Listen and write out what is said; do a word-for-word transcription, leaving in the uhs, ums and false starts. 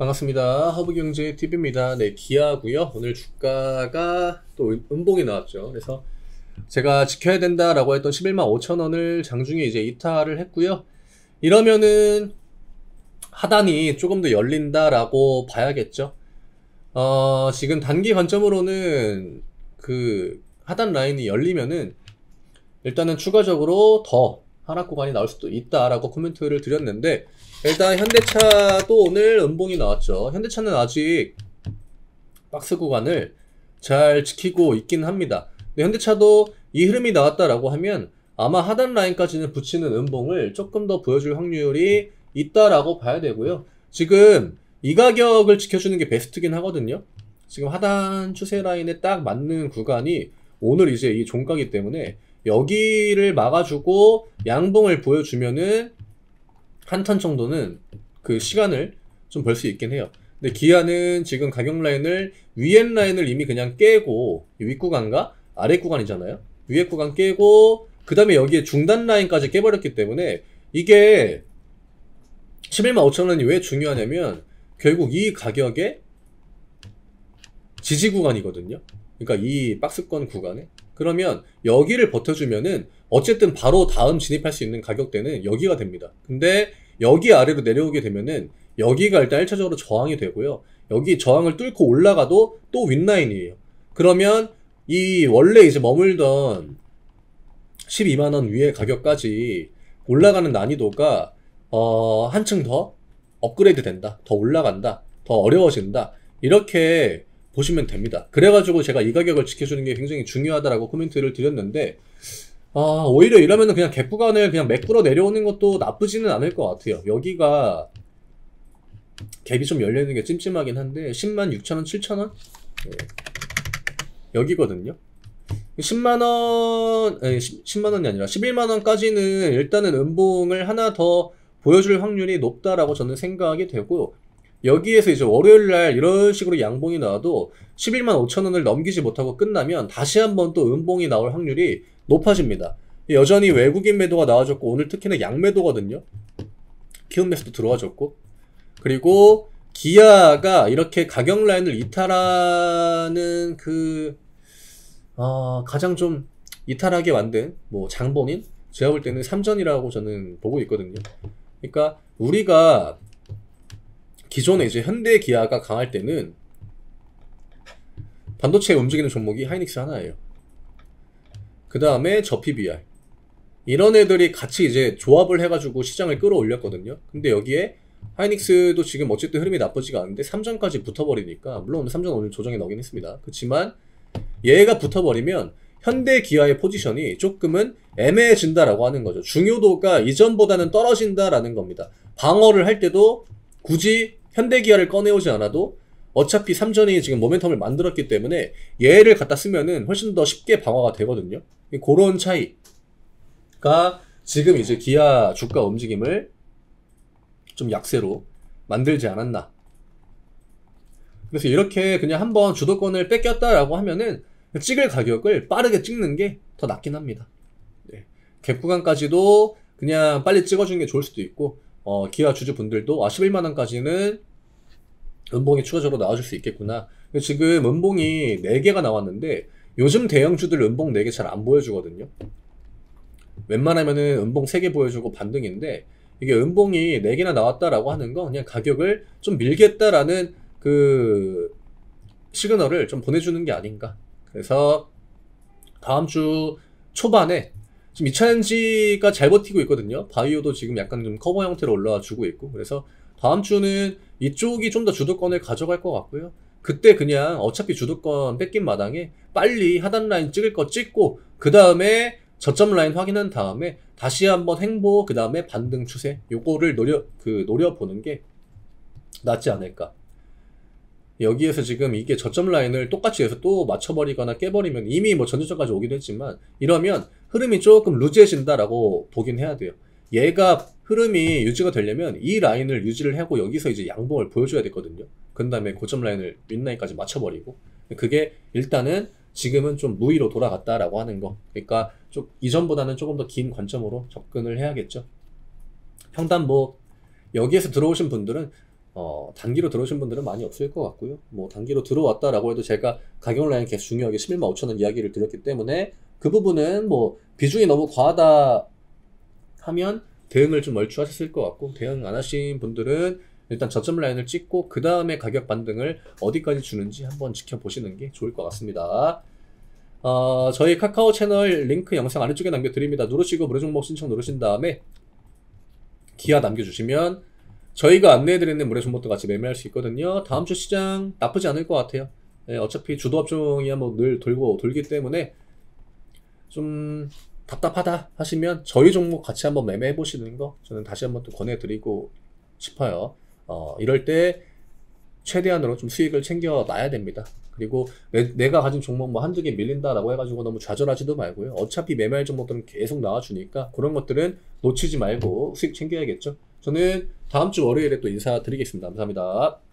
반갑습니다. 허브경제티비입니다. 네, 기아고요. 오늘 주가가 또 음봉이 나왔죠. 그래서 제가 지켜야 된다라고 했던 십일만 오천 원을 장중에 이제 이탈을 했고요. 이러면은 하단이 조금 더 열린다라고 봐야겠죠. 어, 지금 단기 관점으로는 그 하단 라인이 열리면은 일단은 추가적으로 더 하락 구간이 나올 수도 있다라고 코멘트를 드렸는데, 일단 현대차도 오늘 음봉이 나왔죠. 현대차는 아직 박스 구간을 잘 지키고 있긴 합니다. 근데 현대차도 이 흐름이 나왔다라고 하면 아마 하단 라인까지는 붙이는 음봉을 조금 더 보여줄 확률이 있다라고 봐야 되고요. 지금 이 가격을 지켜주는 게 베스트긴 하거든요. 지금 하단 추세 라인에 딱 맞는 구간이 오늘 이제 이 종가기 때문에 여기를 막아주고 양봉을 보여주면은 한 턴 정도는 그 시간을 좀 벌 수 있긴 해요. 근데 기아는 지금 가격 라인을 위에 라인을 이미 그냥 깨고, 윗 구간과 아래 구간이잖아요. 위에 구간 깨고 그 다음에 여기에 중단 라인까지 깨버렸기 때문에 이게 십일만 오천 원이 왜 중요하냐면 결국 이 가격에 지지 구간이거든요. 그러니까 이 박스권 구간에, 그러면 여기를 버텨주면은 어쨌든 바로 다음 진입할 수 있는 가격대는 여기가 됩니다. 근데 여기 아래로 내려오게 되면은 여기가 일단 일 차적으로 저항이 되고요. 여기 저항을 뚫고 올라가도 또 윗라인이에요. 그러면 이 원래 이제 머물던 십이만 원 위의 가격까지 올라가는 난이도가 어 한층 더 업그레이드 된다, 더 올라간다, 더 어려워진다, 이렇게 보시면 됩니다. 그래가지고 제가 이 가격을 지켜주는 게 굉장히 중요하다라고 코멘트를 드렸는데, 아, 오히려 이러면은 그냥 갭 구간을 그냥 매꾸러 내려오는 것도 나쁘지는 않을 것 같아요. 여기가 갭이 좀 열려있는 게 찜찜하긴 한데 십만 육천 원, 칠천 원? 네. 여기거든요. 십만 원, 아니, 십만 원이 아니라 십일만 원까지는 일단은 음봉을 하나 더 보여줄 확률이 높다라고 저는 생각이 되고, 여기에서 이제 월요일날 이런 식으로 양봉이 나와도 십일만 오천 원을 넘기지 못하고 끝나면 다시 한번 또 음봉이 나올 확률이 높아집니다. 여전히 외국인 매도가 나와줬고, 오늘 특히나 양매도거든요. 키움 매수도 들어와줬고, 그리고 기아가 이렇게 가격 라인을 이탈하는 그 어, 가장 좀 이탈하게 만든 뭐 장본인, 제가 볼 때는 삼전이라고 저는 보고 있거든요. 그러니까 우리가 기존에 이제 현대 기아가 강할 때는 반도체에 움직이는 종목이 하이닉스 하나예요. 그 다음에 저 피비알, 이런 애들이 같이 이제 조합을 해가지고 시장을 끌어올렸거든요. 근데 여기에 하이닉스도 지금 어쨌든 흐름이 나쁘지가 않은데 삼전까지 붙어버리니까, 물론 삼전 오늘 조정에 나오긴 했습니다. 그렇지만 얘가 붙어버리면 현대 기아의 포지션이 조금은 애매해진다라고 하는 거죠. 중요도가 이전보다는 떨어진다라는 겁니다. 방어를 할 때도 굳이 현대 기아를 꺼내오지 않아도 어차피 삼전이 지금 모멘텀을 만들었기 때문에 얘를 갖다 쓰면은 훨씬 더 쉽게 방어가 되거든요. 그런 차이가 지금 이제 기아 주가 움직임을 좀 약세로 만들지 않았나. 그래서 이렇게 그냥 한번 주도권을 뺏겼다라고 하면은 찍을 가격을 빠르게 찍는 게 더 낫긴 합니다. 네. 갭 구간까지도 그냥 빨리 찍어주는 게 좋을 수도 있고, 어, 기아 주주분들도 아, 십일만 원까지는 음봉이 추가적으로 나와줄 수 있겠구나. 지금 음봉이 네 개가 나왔는데 요즘 대형주들 음봉 네 개 잘 안 보여주거든요. 웬만하면은 음봉 세 개 보여주고 반등인데, 이게 음봉이 네 개나 나왔다라고 하는 건 그냥 가격을 좀 밀겠다라는 그 시그널을 좀 보내주는 게 아닌가. 그래서 다음 주 초반에 지금 이차전지가 잘 버티고 있거든요. 바이오도 지금 약간 좀 커버 형태로 올라와 주고 있고, 그래서 다음 주는 이쪽이 좀 더 주도권을 가져갈 것 같고요. 그때 그냥 어차피 주도권 뺏긴 마당에 빨리 하단 라인 찍을 거 찍고, 그 다음에 저점 라인 확인한 다음에 다시 한번 횡보, 그 다음에 반등 추세, 요거를 노려 그 노려보는 게 낫지 않을까. 여기에서 지금 이게 저점 라인을 똑같이 해서 또 맞춰버리거나 깨버리면, 이미 뭐 전저점까지 오기도 했지만 이러면 흐름이 조금 루즈해진다라고 보긴 해야 돼요. 얘가 흐름이 유지가 되려면 이 라인을 유지를 하고 여기서 이제 양봉을 보여줘야 되거든요. 그 다음에 고점 라인을 윗라인까지 맞춰버리고, 그게 일단은 지금은 좀 무위로 돌아갔다라고 하는 거. 그러니까 좀 이전보다는 조금 더 긴 관점으로 접근을 해야겠죠. 평단 뭐 여기에서 들어오신 분들은 어, 단기로 들어오신 분들은 많이 없을 것 같고요. 뭐 단기로 들어왔다라고 해도 제가 가격 라인 계속 중요하게 십일만 오천 원 이야기를 드렸기 때문에 그 부분은 뭐 비중이 너무 과하다 하면 대응을 좀 얼추하셨을 것 같고, 대응 안 하신 분들은 일단 저점 라인을 찍고 그 다음에 가격 반등을 어디까지 주는지 한번 지켜보시는 게 좋을 것 같습니다. 어, 저희 카카오 채널 링크 영상 아래쪽에 남겨드립니다. 누르시고 무료 종목 신청 누르신 다음에 기하 남겨주시면 저희가 안내해드리는 무료 종목도 같이 매매할 수 있거든요. 다음 주 시장 나쁘지 않을 것 같아요. 네, 어차피 주도 업종이야 뭐 늘 돌고 돌기 때문에 좀 답답하다 하시면 저희 종목 같이 한번 매매해 보시는 거 저는 다시 한번 또 권해드리고 싶어요. 어, 이럴 때 최대한으로 좀 수익을 챙겨 놔야 됩니다. 그리고 내, 내가 가진 종목 뭐 한두 개 밀린다라고 해가지고 너무 좌절하지도 말고요. 어차피 매매할 종목들은 계속 나와주니까 그런 것들은 놓치지 말고 수익 챙겨야겠죠. 저는 다음 주 월요일에 또 인사드리겠습니다. 감사합니다.